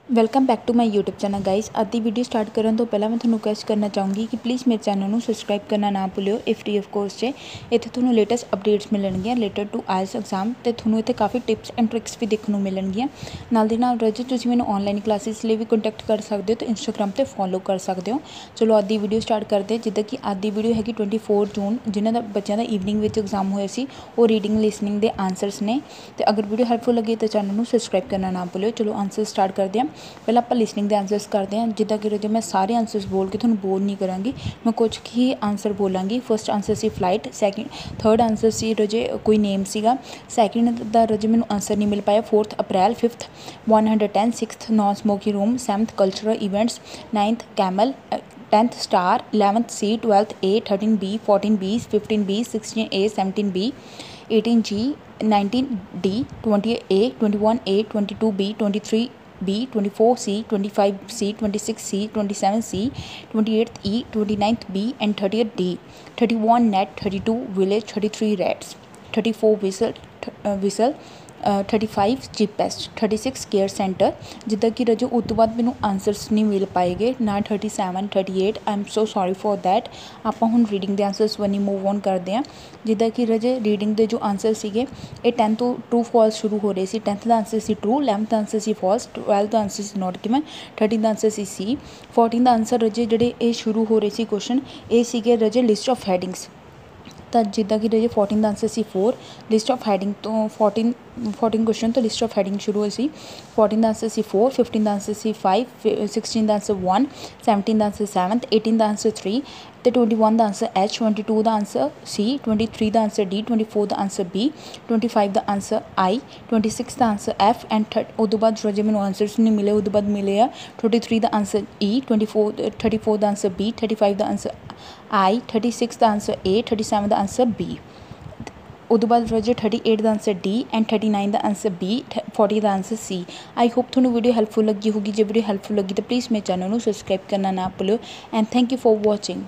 Welcome back to my YouTube channel guys. ਅੱਜ ਦੀ video start ਕਰਨ ਤੋਂ ਪਹਿਲਾਂ ਮੈਂ ਤੁਹਾਨੂੰ ਰਿਕਵੈਸਟ ਕਰਨਾ ਚਾਹੂੰਗੀ ਕਿ ਪਲੀਜ਼ ਮੇਰੇ ਚੈਨਲ ਨੂੰ ਸਬਸਕ੍ਰਾਈਬ ਕਰਨਾ ਨਾ ਭੁੱਲਿਓ। ਇਹ ਫ੍ਰੀ ਆਫ ਕੋਸਟ ਹੈ। ਇੱਥੇ ਤੁਹਾਨੂੰ ਲੇਟੈਸਟ ਅਪਡੇਟਸ ਮਿਲਣਗੀਆਂ ਰਿਲੇਟਡ ਟੂ ਆਇਲਸ ਐਗਜ਼ਾਮ ਤੇ ਤੁਹਾਨੂੰ ਇੱਥੇ ਕਾਫੀ ਟਿਪਸ ਐਂਡ ਟ੍ਰਿਕਸ ਵੀ ਦੇਖਣ ਨੂੰ ਮਿਲਣਗੀਆਂ। ਨਾਲ ਦੀ ਨਾਲ ਰਜੇ ਤੁਸੀਂ ਮੈਨੂੰ ਆਨਲਾਈਨ ਕਲਾਸਿਸ ਲਈ ਵੀ ਕੰਟੈਕਟ ਕਰ ਸਕਦੇ ਹੋ ਤੇ ਇੰਸਟਾਗ੍ਰਾਮ ਤੇ ਫੋਲੋ ਕਰ ਸਕਦੇ ਹੋ। ਚਲੋ ਅੱਜ ਦੀ ਵੀਡੀਓ ਸਟਾਰਟ ਕਰਦੇ ਹਾਂ। ਜਿੱਦਾਂ ਕਿ ਅੱਜ ਦੀ ਵੀਡੀਓ ਹੈਗੀ 24 ਜੂਨ, ਜਿਨ੍ਹਾਂ ਦਾ ਬੱਚਿਆਂ ਦਾ ਈਵਨਿੰਗ ਵਿੱਚ ਐਗਜ਼ਾਮ ਹੋਇਆ ਸੀ, ਉਹ ਰੀਡਿੰਗ ਲਿਸਨਿੰਗ ਦੇ ਆਨਸਰਸ ਨੇ। ਤੇ ਅਗਰ ਵੀਡੀਓ ਹੈਲਪਫੁਲ ਲੱਗੇ ਤਾਂ ਚੈਨਲ ਨੂੰ ਸਬਸਕ੍ਰਾਈਬ ਕਰਨਾ ਨਾ ਭੁੱਲਿਓ। ਚਲੋ ਆਨਸਰ ਸਟਾਰਟ ਕਰਦੇ ਹਾਂ। ਪਹਿਲਾਂ ਆਪਾਂ ਲਿਸਨਿੰਗ ਦੇ ਆਨਸਰਸ ਕਰਦੇ हैं। जिदा कि रजे मैं सारे आंसर्स बोल के थोड़ा बोर नहीं कराँगी, मैं कुछ ही आंसर बोलांगी। फर्स्ट आंसर सी फ्लाइट, थर्ड आंसर सी रजे कोई नेम सीगा, सैकेंड दा रजे मैनू आंसर नहीं मिल पाया 4 अप्रैल, 5th 110, 6th non smoky room, 7th cultural events, 9th camel, 10th star, 11th C, 12th A, 13 B, 14 B, 15 B, 16 A, 17 B, 18 G, 19 D, 20 A, 21 A, 22 B, 23 B, 24 C, 25 C, 26 C, 27 C, 28th E, 29th B, and 30th D, 31 net, 32 village, 33 rats, 34 whistle, 35 cheapest, 36 care centre. जिदा कि रजो उस तो बाद मैनू answers नहीं मिल पाएगे ना 37, 38। I am so sorry for that. आप हुण रीडिंग के आंसरस वनी मूव ऑन करते हैं। जिदा कि रजे रीडिंग के जो आंसर सीगे ये 10 तो ट्रू फॉल्स शुरू हो रहे सी। 10th का आंसर सी ट्रू, 11th आंसर सी फॉल्स, 12th आंसर सी नॉट गिवन, 13th आंसर सी 14th आंसर रजे ਜਿਹੜੇ ਇਹ शुरू हो रहे सी क्वेश्चन ये सीगे रजे लिस्ट ऑफ हैडिंग्स। तो जिदा कि रजे 14th आंसर सी 4, लिस्ट ऑफ हैडिंग तो 14 क्वेश्चन तो लिस्ट ऑफ हैडिंग शुरू हुई सी। 14th आंसर सी 4, 15th आंसर सी 5, 16th answer 1, 17th answer 7, 18th answer 3, तो 21 का आंसर H, 22 का आंसर C, 23 का आंसर D, 24 का आंसर B, 25 का आंसर I, 26 का आंसर F एंड उस बाद जो मैंने आंसरस नहीं मिले उस बाद मिले आ 23 का आंसर E, 34 का आंसर B, 35 का आंसर I, 36 का आंसर A, 37 का आंसर B। उस बाद रजे 38 का आंसर डी एंड 39 का आंसर बी, 40 का आंसर सी। आई होप थोड़ी वीडियो हेल्पफुल लगी होगी। जो वीडियो हेल्पफुल लगी तो प्लीज़ मेरे चैनल को सब्सक्राइब करना ना भूलो and thank you for watching.